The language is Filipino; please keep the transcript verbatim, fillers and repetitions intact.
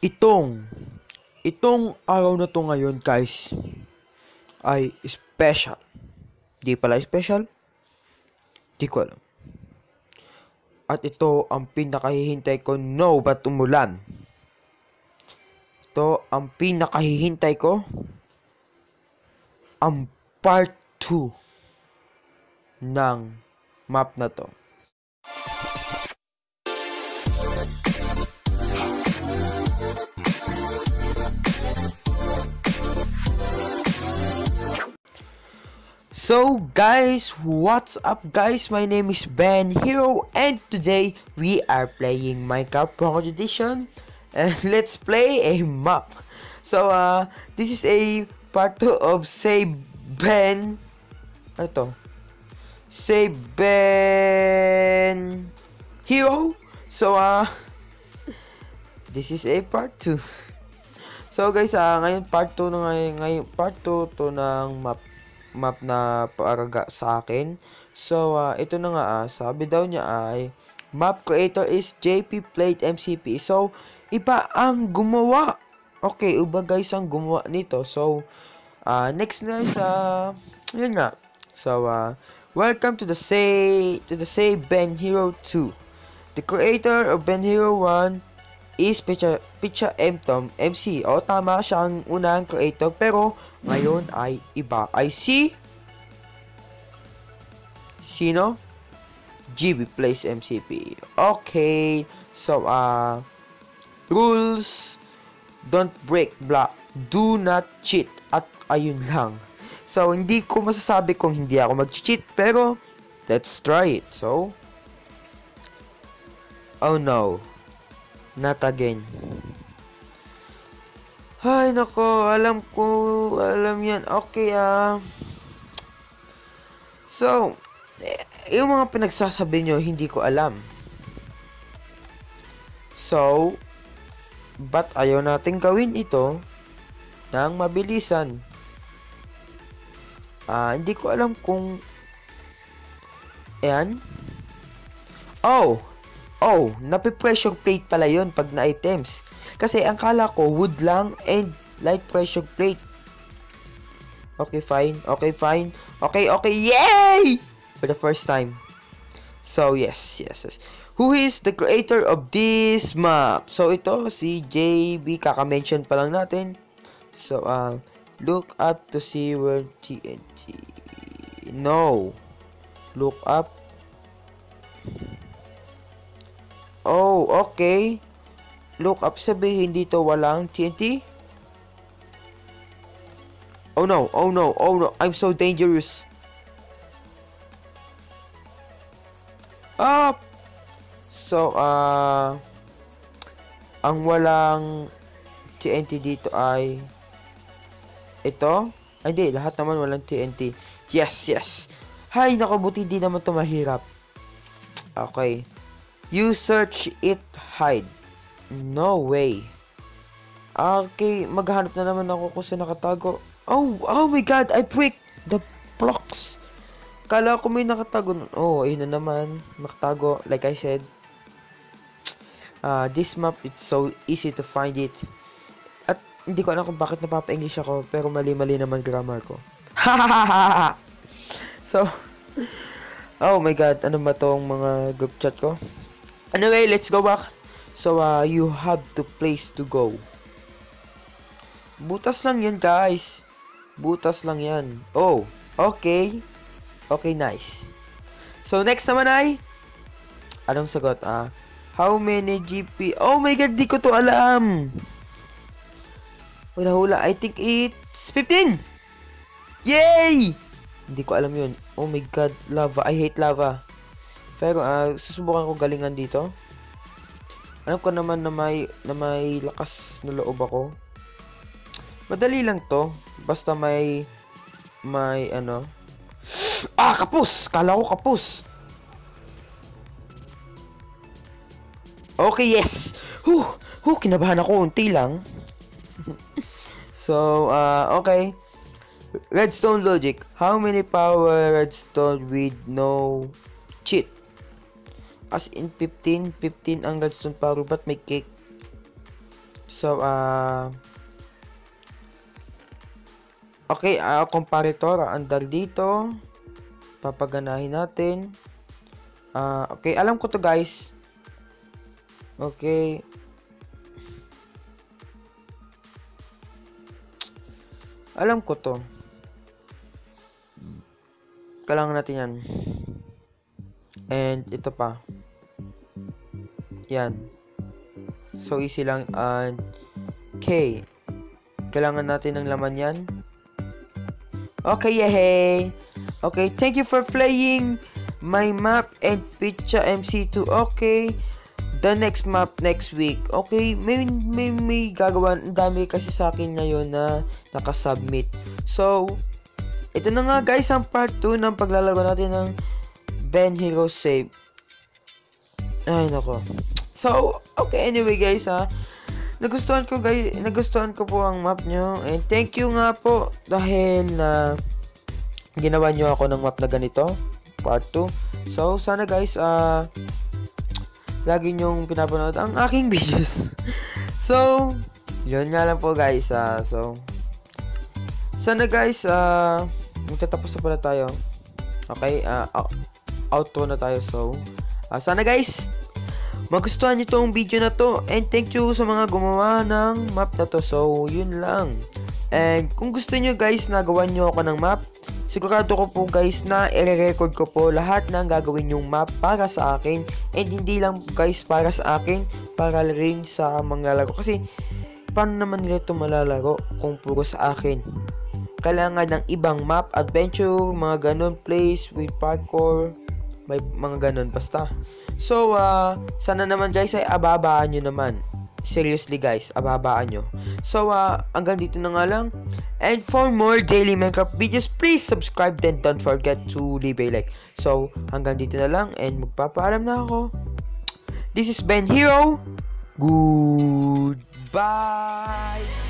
Itong, itong araw na to ngayon guys, ay special. Di pala special? Di ko alam. At ito ang pinakahihintay ko, no, ba't umulan? Ito ang pinakahihintay ko, ang part two ng map na to. So guys, what's up guys? My name is Ben Hero and today we are playing Minecraft Pocket Edition and let's play a map. So uh, this is a part two of Save Ben. Ano to? Save Ben Hero. So uh, this is a part two. So guys, uh, ngayon part two na ngayon, ngayon part two to ng map map na paraga sa akin. So, uh, ito na nga, uh, sabi daw niya ay, map creator is J P Played M C P. So, iba ang gumawa. Okay, iba guys ang gumawa nito. So, uh, next na sa, uh, yun nga. So, uh, welcome to the say, to the say Ben Hero two. The creator of Ben Hero one is Picha, Picha M Tom M C. O, tama, siya ang unang creator, pero ngayon ay iba. I see. Sino? G B Plays M C P. Okay. So, uh, rules. Don't break block. Do not cheat. At ayun lang. So, hindi ko masasabi kung hindi ako mag-cheat. Pero, let's try it. So, oh no. Not again. Ay, nako, alam ko, alam yan. Okay, ah. So, eh, yung mga pinagsasabi nyo, hindi ko alam. So, ba't ayaw natin gawin ito ng mabilisan? Ah, hindi ko alam kung, ayan. Oh, oh, napi-pressure plate pala yun pag na-items. Kasi ang kala ko wood lang and light pressure plate. Okay, fine. Okay, fine. Okay, okay. Yay! For the first time. So, yes, yes, yes. Who is the creator of this map? So, ito, si J B. Kaka-mention pa lang natin. So, uh, look up to see where T N T. No. Look up. Oh, okay. Look up, sabihin dito walang T N T. Oh no, oh no, oh no, I'm so dangerous. Up. So, uh, ang walang T N T dito ay ito. Ay, hindi, lahat naman walang T N T. Yes, yes. Hay, naku, buti di naman ito mahirap. Okay. You search it, hide. No way. Okay, maghanap na naman ako kung saan nakatago. Oh, oh my god, I break the blocks. Kala ko may nakatago. Oh, ayun na naman. Nakatago, like I said. Uh, this map, it's so easy to find it. At hindi ko alam kung bakit napapa-English ako, pero mali-mali naman grammar ko. So, oh my god, ano ba tong mga group chat ko? Anyway, let's go back. So, uh, you have to place to go. Butas lang yan, guys. Butas lang yan. Oh, okay. Okay, nice. So, next naman ay, anong sagot? Ah, how many G P? Oh my god, di ko to alam. Wala hula. I think it's fifteen. Yay! Hindi ko alam yun. Oh my god, lava. I hate lava. Pero, uh, susubukan ko galingan dito. Alam ko naman na may, na may lakas na loob ako. Madali lang to. Basta may, may ano. Ah, kapus! Kala ko kapus. Okay, yes! Huh! Huh, kinabahan ako. Unti lang. So, uh, okay. Redstone logic. How many power redstone with no cheat? As in fifteen, fifteen ang redstone power, but may cake. So, ah... Uh, okay, uh, comparator, andar dito. Papaganahin natin. Ah, uh, okay, alam ko to guys. Okay. Alam ko to. Kailangan natin yan. And ito pa. Yan. So, easy lang. And K. Kailangan natin ng laman yan. Okay, yay! Okay, thank you for playing my map and Pizza M C two. Okay. The next map next week. Okay, may may, may gagawa. Ang dami kasi sa akin ngayon na nakasubmit. So, ito na nga guys ang part two ng paglalaro natin ng Ben Hero Save. Ay nako. So, okay, anyway guys ha. Nagustuhan ko guys, nagustuhan ko po ang map nyo. And thank you nga po dahil na uh, ginawa nyo ako ng map na ganito, part two. So, sana guys, ah uh, lagi nyong pinapanood ang aking videos. So, yun nga lang po guys. Uh, so, sana guys, uh, magtatapos na pala tayo. Okay, uh, outro na tayo. So, uh, sana guys, magustuhan nyo tong video na to. And thank you sa mga gumawa ng map na to. So, yun lang. And kung gusto nyo guys na gawan nyo ako ng map, sigurado ko po guys na i-record ko po lahat ng gagawin yung map para sa akin. And hindi lang guys para sa akin, para rin sa mga laro. Kasi paano naman nila ito malalaro kung puro sa akin? Kailangan ng ibang map, adventure, mga ganun, place with parkour, may mga ganun basta. So, uh, sana naman guys ay ababaan nyo naman. Seriously guys, ababaan nyo. So, uh, hanggang dito na nga lang. And for more daily Minecraft videos, please subscribe, then don't forget to leave a like. So, hanggang dito na lang and magpapaalam na ako. This is Ben Hero. Goodbye!